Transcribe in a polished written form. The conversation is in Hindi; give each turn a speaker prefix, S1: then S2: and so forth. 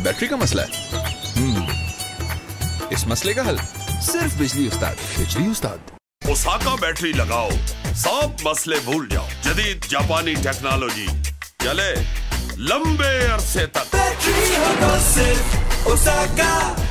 S1: बैटरी का मसला है। इस मसले का हल सिर्फ बिजली उस्ताद। बिजली उस्ताद।
S2: ओसाका बैटरी लगाओ, सब मसले भूल जाओ। जदीद जापानी टेक्नोलॉजी, चले लंबे अरसे तक।
S3: बैटरी होगा सिर्फ ओसाका।